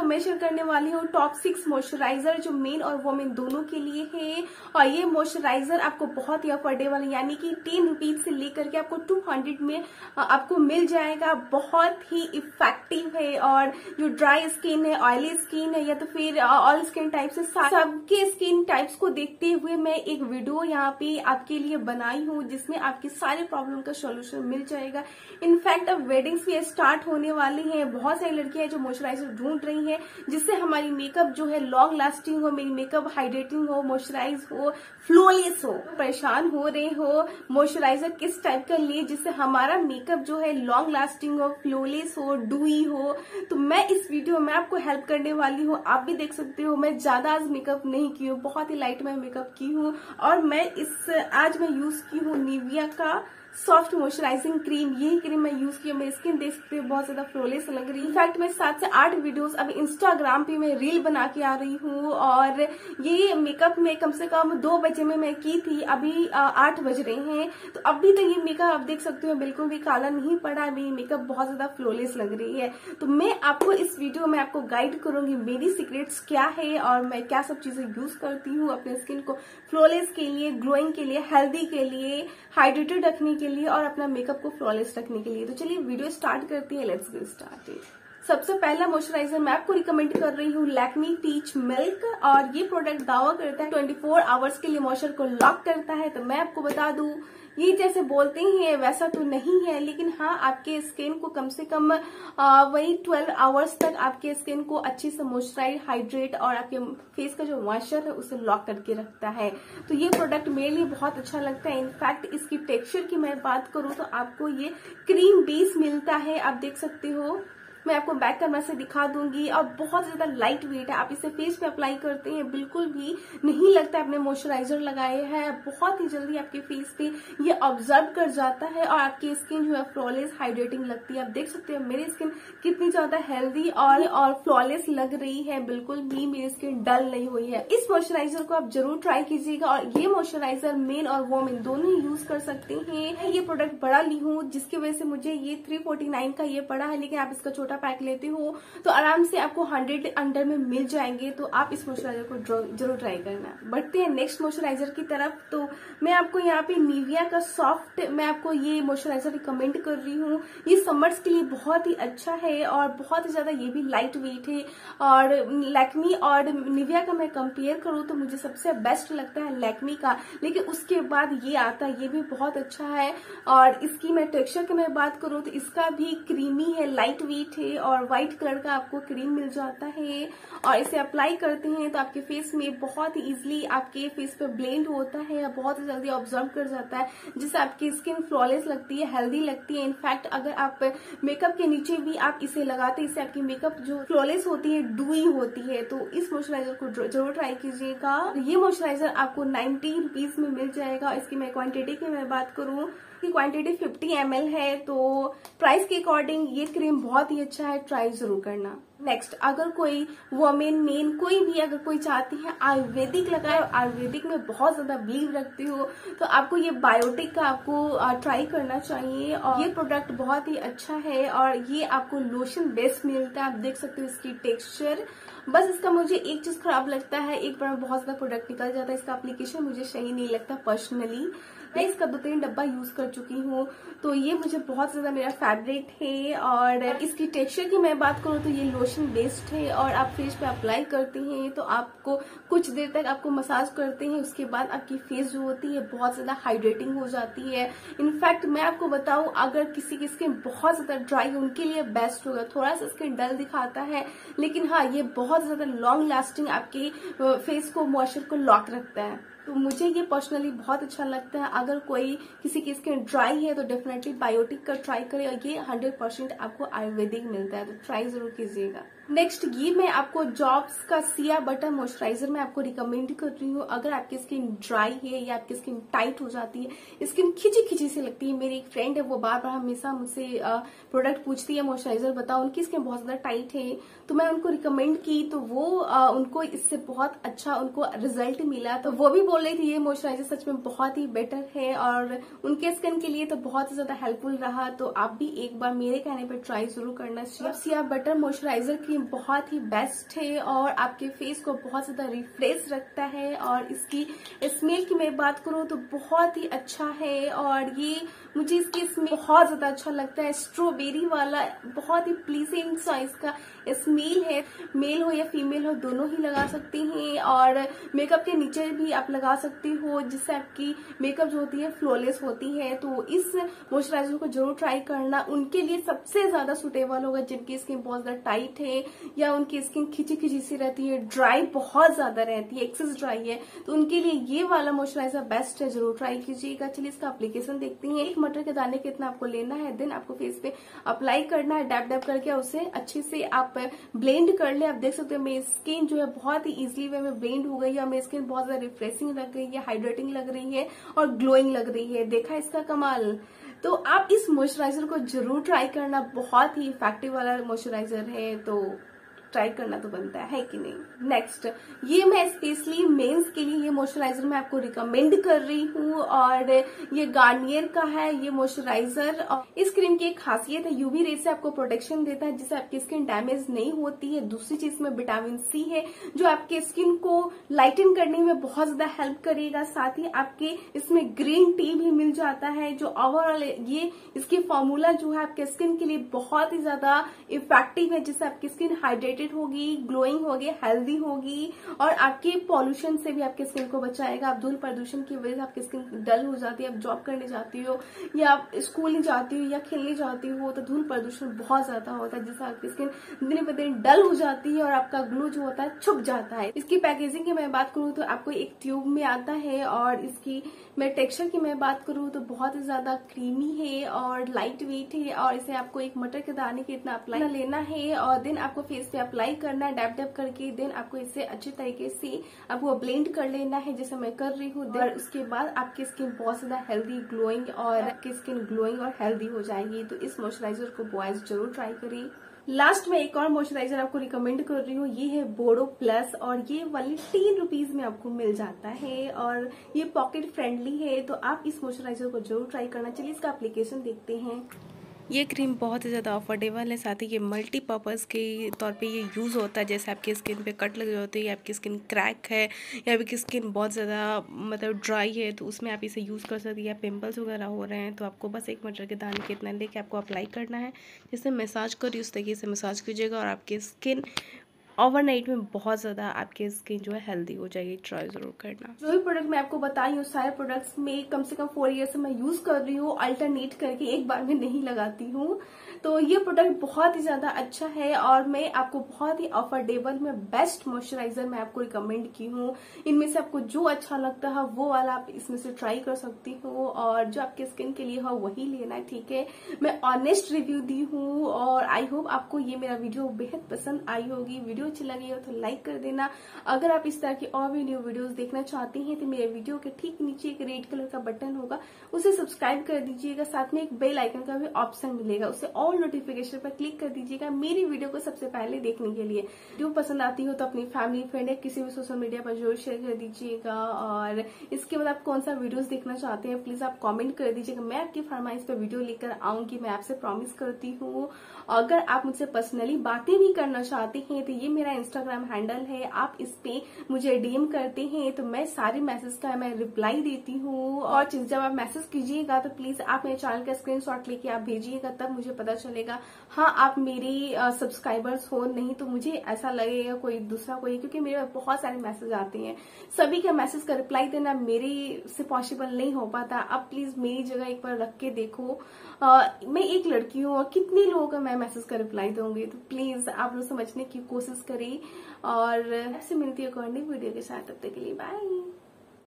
मैं शेयर करने वाली हूँ टॉप 6 मॉइस्चराइजर जो मेन और वुमेन दोनों के लिए है। और ये मॉइस्चराइजर आपको बहुत ही अफोर्डेबल यानी कि 10 रुपीज से लेकर के आपको 200 में आपको मिल जाएगा। बहुत ही इफेक्टिव है और जो ड्राई स्किन है, ऑयली स्किन है या तो फिर ऑल स्किन टाइप से सबके स्किन टाइप्स को देखते हुए मैं एक वीडियो यहाँ पे आपके लिए बनाई हूँ जिसमें आपकी सारे प्रॉब्लम का सोल्यूशन मिल जाएगा। इनफैक्ट अब वेडिंग्स भी स्टार्ट होने वाली हैं, बहुत सारी लड़कियां जो मॉइस्चराइजर ढूंढ रही हैं जिससे हमारी मेकअप जो है लॉन्ग लास्टिंग हो, मेरी मेकअप हाइड्रेटिंग हो, मॉइस्चराइज हो, फ्लोलेस हो। परेशान हो रहे हो मॉइस्चराइजर किस टाइप का लिए जिससे हमारा मेकअप जो है लॉन्ग लास्टिंग हो, फ्लोलेस हो, डूई हो, तो मैं इस वीडियो में आपको हेल्प करने वाली हूँ। आप भी देख सकते हो मैं ज्यादा आज मेकअप नहीं की हूँ, बहुत ही लाइट में मेकअप की हूँ और मैं आज मैं यूज की हूँ निविया का सॉफ्ट मॉइस्चराइजिंग क्रीम। यही क्रीम मैं यूज की, मेरी स्किन देख सकते हो बहुत ज्यादा फ्लोलेस लग रही है। इनफैक्ट मैं 7 से 8 वीडियोस अब इंस्टाग्राम पे मैं रील बना के आ रही हूँ और ये मेकअप में कम से कम 2 बजे में मैं की थी, अभी 8 बज रहे हैं तो अभी तक ये मेकअप आप देख सकते हो बिल्कुल भी काला नहीं पड़ा, मेरी मेकअप बहुत ज्यादा फ्लोलेस लग रही है। तो मैं आपको इस वीडियो में आपको गाइड करूंगी मेरी सीक्रेट्स क्या है और मैं क्या सब चीजें यूज करती हूँ अपने स्किन को फ्लोलेस के लिए, ग्लोइंग के लिए, हेल्दी के लिए, हाइड्रेटेड रखने के लिए और अपना मेकअप को फ्लॉलेस रखने के लिए। तो चलिए वीडियो स्टार्ट करते हैं, लेट्स गेट स्टार्टेड। सबसे पहला मॉइस्चराइजर मैं आपको रिकमेंड कर रही हूँ लैक्मी पीच मिल्क और ये प्रोडक्ट दावा करता है 24 आवर्स के लिए मॉइस्चर को लॉक करता है। तो मैं आपको बता दूं ये जैसे बोलते ही है वैसा तो नहीं है, लेकिन हाँ आपके स्किन को कम से कम वही 12 आवर्स तक आपके स्किन को अच्छे से मॉइस्चराइज, हाइड्रेट और आपके फेस का जो मॉइस्चर है उसे लॉक करके रखता है। तो ये प्रोडक्ट मेरे लिए बहुत अच्छा लगता है। इनफैक्ट इसकी टेक्सचर की मैं बात करूँ तो आपको ये क्रीम बेस मिलता है, आप देख सकते हो। मैं आपको बैक कैमरा से दिखा दूंगी और बहुत ज्यादा लाइट वेट है। आप इसे फेस पे अप्लाई करते हैं बिल्कुल भी नहीं लगता आपने मॉइस्चराइजर लगाए हैं, बहुत ही जल्दी आपके फेस पे ये ऑब्जर्व कर जाता है और आपकी स्किन जो है फ्लॉलेस हाइड्रेटिंग लगती है। आप देख सकते हो मेरी स्किन कितनी ज्यादा हेल्दी और फ्लॉलेस लग रही है, बिल्कुल भी मेरी स्किन डल नहीं हुई है। इस मॉइस्चराइजर को आप जरूर ट्राई कीजिएगा और ये मॉइस्चराइजर मेन और वुमेन दोनों ही यूज कर सकते हैं। ये प्रोडक्ट बड़ा ली हूँ जिसकी वजह से मुझे ये 349 का ये पड़ा है, लेकिन आप इसका छोटा पैक लेते हो तो आराम से आपको 100 अंडर में मिल जाएंगे। तो आप इस मॉइस्चराइजर को जरूर ट्राई करना। बढ़ते हैं नेक्स्ट मॉइस्चराइजर की तरफ। तो मैं आपको यहाँ पे निविया का सॉफ्ट मैं आपको ये मॉइस्चराइजर रिकमेंड कर रही हूँ। ये समर्स के लिए बहुत ही अच्छा है और बहुत ही ज्यादा ये भी लाइट वेट है। और लैक्मी और निविया का मैं कंपेयर करूँ तो मुझे सबसे बेस्ट लगता है लैक्मी का, लेकिन उसके बाद ये आता है, ये भी बहुत अच्छा है। और इसकी मैं टेक्सचर की मैं बात करूँ तो इसका भी क्रीमी है, लाइट वेट है और व्हाइट कलर का आपको क्रीम मिल जाता है। और इसे अप्लाई करते हैं तो आपके फेस में बहुत ही इजीली आपके फेस पे ब्लेंड होता है, बहुत ही जल्दी ऑब्जर्व कर जाता है, जिससे आपकी स्किन फ्लॉलेस लगती है, हेल्दी लगती है। इनफैक्ट अगर आप मेकअप के नीचे भी आप इसे लगाते हैं, इससे आपकी मेकअप जो फ्लॉलेस होती है, डूई होती है। तो इस मॉइस्चराइजर को जरूर ट्राई कीजिएगा। ये मॉइस्चराइजर आपको 90 रुपीज में मिल जाएगा। इसकी मैं क्वांटिटी की मैं बात करूँ की क्वांटिटी 50 ml है, तो प्राइस के अकॉर्डिंग ये क्रीम बहुत ही अच्छा है, ट्राई जरूर करना। नेक्स्ट, अगर कोई वुमेन मेन कोई भी अगर कोई चाहती है आयुर्वेदिक लगाए, आयुर्वेदिक में बहुत ज्यादा बिलीव रखती हो तो आपको ये बायोटिक का आपको ट्राई करना चाहिए। और ये प्रोडक्ट बहुत ही अच्छा है और ये आपको लोशन बेस्ड मिलता है। आप देख सकते हो इसकी टेक्सचर। बस इसका मुझे एक चीज खराब लगता है, एक बार बहुत ज्यादा प्रोडक्ट निकल जाता है, इसका एप्लीकेशन मुझे सही नहीं लगता पर्सनली। मैं इसका 2-3 डब्बा यूज कर चुकी हूँ तो ये मुझे बहुत ज्यादा मेरा फेवरेट है। और इसकी टेक्सचर की मैं बात करूँ तो ये लोशन बेस्ड है और आप फेस पे अप्लाई करते हैं तो आपको कुछ देर तक आपको मसाज करते हैं, उसके बाद आपकी फेस जो होती है बहुत ज्यादा हाइड्रेटिंग हो जाती है। इनफैक्ट मैं आपको बताऊं अगर किसी की स्किन बहुत ज्यादा ड्राई है उनके लिए बेस्ट होगा, थोड़ा सा स्किन डल दिखाता है लेकिन हाँ ये बहुत ज्यादा लॉन्ग लास्टिंग आपके फेस को मॉइस्चर को लॉक रखता है। तो मुझे ये पर्सनली बहुत अच्छा लगता है। अगर कोई किसी की स्किन ड्राई है तो डेफिनेटली बायोटिक का ट्राई करें और ये 100% आपको आयुर्वेदिक मिलता है, तो ट्राई जरूर कीजिएगा। नेक्स्ट, ये मैं आपको जॉब्स का सिया बटर मॉइस्चराइजर मैं आपको रिकमेंड कर रही हूँ। अगर आपकी स्किन ड्राई है या आपकी स्किन टाइट हो जाती है, स्किन खिंची खिंची सी लगती है, मेरी एक फ्रेंड है वो बार बार हमेशा मुझसे प्रोडक्ट पूछती है मॉइस्चराइजर बताओ, उनकी स्किन बहुत ज्यादा टाइट है तो मैं उनको रिकमेंड की तो वो उनको इससे बहुत अच्छा उनको रिजल्ट मिला। तो वो भी बोल रही थी ये मॉइस्चराइजर सच में बहुत ही बेटर है और उनके स्किन के लिए तो बहुत ही ज्यादा हेल्पफुल रहा। तो आप भी एक बार मेरे कहने पर ट्राई जरूर करना। सिया बटर मॉइस्चराइजर की क्रीम बहुत ही बेस्ट है और आपके फेस को बहुत ज्यादा रिफ्रेश रखता है। और इसकी स्मेल की मैं बात करूँ तो बहुत ही अच्छा है और ये मुझे इसकी स्मेल बहुत ज्यादा अच्छा लगता है। स्ट्रॉबेरी वाला बहुत ही प्लीजिंग सा इसका स्मेल है। मेल हो या फीमेल हो दोनों ही लगा सकते हैं और मेकअप के नीचे भी आप लगा सकते हो, जिससे आपकी मेकअप जो होती है फ्लॉलेस होती है। तो इस मॉइस्चराइजर को जरूर ट्राई करना। उनके लिए सबसे ज्यादा सुटेबल होगा जिनकी स्किन बहुत ज्यादा टाइट है या उनकी स्किन खिंची खिंची सी रहती है, ड्राई बहुत ज्यादा रहती है, एक्सेस ड्राई है, तो उनके लिए ये वाला मॉइस्चराइजर बेस्ट है, जरूर ट्राई कीजिएगा। चलिए इसका एप्लीकेशन देखते हैं। एक मटर के दाने कितना आपको लेना है, देन आपको फेस पे अप्लाई करना है। डैप डैप करके उसे अच्छे से आप ब्लेंड कर ले। आप देख सकते हो मेरी स्किन जो है बहुत ही इजीली वे में ब्लेंड हो गई है और मेरी स्किन बहुत ज्यादा रिफ्रेशिंग लग रही है, हाइड्रेटिंग लग रही है और ग्लोइंग लग रही है। देखा इसका कमाल। तो आप इस मॉइस्चराइजर को जरूर ट्राई करना, बहुत ही इफेक्टिव वाला मॉइस्चराइजर है, तो ट्राई करना तो बनता है कि नहीं। नेक्स्ट, ये मैं स्पेशली मेंस के लिए ये मॉइस्चराइजर मैं आपको रिकमेंड कर रही हूँ और ये गार्नियर का है ये मॉइस्चराइजर। इस क्रीम की एक खासियत है, यूवी रे से आपको प्रोटेक्शन देता है जिससे आपकी स्किन डैमेज नहीं होती है। दूसरी चीज में विटामिन सी है जो आपके स्किन को लाइटन करने में बहुत ज्यादा हेल्प करेगा। साथ ही आपके इसमें ग्रीन टी भी मिल जाता है जो ओवरऑल ये इसकी फॉर्मूला जो है आपके स्किन के लिए बहुत ही ज्यादा इफेक्टिव है, जिससे आपकी स्किन हाइड्रेटेड होगी, ग्लोइंग होगी, हेल्दी होगी और आपके पॉल्यूशन से भी आपके स्किन को बचाएगा। आप धूल प्रदूषण की वजह से आपकी स्किन डल हो जाती है, आप जॉब करने जाती हो या आप स्कूल जाती हो या खेलने जाती हो तो धूल प्रदूषण बहुत ज्यादा होता है, जिससे आपकी स्किन दिन ब दिन डल हो जाती है और आपका ग्लो जो होता है छुप जाता है। इसकी पैकेजिंग की मैं बात करूँ तो आपको एक ट्यूब में आता है और इसकी मैं टेक्सचर की मैं बात करूँ तो बहुत ही ज्यादा क्रीमी है और लाइट वेट है और इसे आपको एक मटर के दाने के इतना अप्लाई लेना है और देन आपको फेस पे अप्लाई करना है डैप डैप करके। देन आपको इसे अच्छे तरीके से आपको ब्लेंड कर लेना है जैसे मैं कर रही हूँ। और उसके बाद आपकी स्किन बहुत ज्यादा हेल्दी, ग्लोइंग और आपकी स्किन ग्लोइंग और हेल्दी हो जाएगी। तो इस मॉइस्चराइजर को बॉयज जरूर ट्राई करें। लास्ट में एक और मॉइस्चराइजर आपको रिकमेंड कर रही हूँ, ये है बोरो प्लस और ये वाली 3 रुपीज में आपको मिल जाता है और ये पॉकेट फ्रेंडली है, तो आप इस मॉइस्चराइजर को जरूर ट्राई करना। चलिए इसका एप्लीकेशन देखते हैं। ये क्रीम बहुत ही ज़्यादा अफोर्डेबल है, साथ ही ये मल्टीपर्पज़ के तौर पे ये यूज़ होता है। जैसे आपकी स्किन पे कट लग जाती है, आपकी स्किन क्रैक है या आपकी स्किन बहुत ज़्यादा मतलब ड्राई है तो उसमें आप इसे यूज़ कर सकती है। या पिंपल्स वगैरह हो रहे हैं तो आपको बस एक मटर के दाने के इतना लेके आपको अप्लाई करना है, जैसे मसाज करिए उस तरीके से मसाज कीजिएगा और आपकी स्किन ओवरनाइट में बहुत ज़्यादा आपकी स्किन जो है हेल्दी हो जाएगी। ट्राई जरूर करना। जो भी प्रोडक्ट मैं आपको बताई हूँ सारे प्रोडक्ट्स में कम से कम 4 ईयर से मैं यूज कर रही हूँ, अल्टरनेट करके एक बार में नहीं लगाती हूँ। तो ये प्रोडक्ट बहुत ही ज्यादा अच्छा है और मैं आपको बहुत ही अफोर्डेबल में बेस्ट मॉइस्चराइजर मैं आपको रिकमेंड की हूँ। इनमें से आपको जो अच्छा लगता है वो वाला आप इसमें से ट्राई कर सकती हो और जो आपके स्किन के लिए हो वही लेना है, ठीक है। मैं ऑनेस्ट रिव्यू दी हूँ और आई होप आपको ये मेरा वीडियो बेहद पसंद आई होगी। वीडियो अच्छी लगी हो तो लाइक कर देना। अगर आप इस तरह की और भी न्यू वीडियोस देखना चाहते हैं तो मेरे वीडियो के ठीक नीचे एक रेड कलर का बटन होगा, उसे सब्सक्राइब कर दीजिएगा। साथ में एक बेल आइकन का भी ऑप्शन मिलेगा, उसे ऑल नोटिफिकेशन पर क्लिक कर दीजिएगा मेरी वीडियो को सबसे पहले देखने के लिए। वीडियो पसंद आती हो तो अपनी फैमिली, फ्रेंड या किसी भी सोशल मीडिया पर जरूर शेयर कर दीजिएगा। और इसके बाद आप कौन सा वीडियोस देखना चाहते हैं प्लीज आप कमेंट कर दीजिएगा, मैं आपकी फरमाइश पर वीडियो लेकर आऊंगी, मैं आपसे प्रॉमिस करती हूँ। अगर आप मुझसे पर्सनली बातें भी करना चाहते हैं तो ये मेरा इंस्टाग्राम हैंडल है, आप इस पे मुझे डीएम करते हैं तो मैं सारे मैसेज का मैं रिप्लाई देती हूँ। और जब आप मैसेज कीजिएगा तो प्लीज आप मेरे चैनल का स्क्रीनशॉट लेके आप भेजिएगा, तब मुझे पता चलेगा हाँ आप मेरी सब्सक्राइबर्स हो, नहीं तो मुझे ऐसा लगेगा कोई दूसरा कोई, क्योंकि मेरे बहुत सारे मैसेज आते हैं, सभी का मैसेज का रिप्लाई देना मेरे से पॉसिबल नहीं हो पाता। अब प्लीज मेरी जगह एक बार रख के देखो, मैं एक लड़की हूँ और कितने लोगों का मैं मैसेज का रिप्लाई दूंगी, तो प्लीज आप लोग समझने की कोशिश करें। और आपसे मिलती है एक और नई वीडियो के साथ, तब तक के लिए बाय।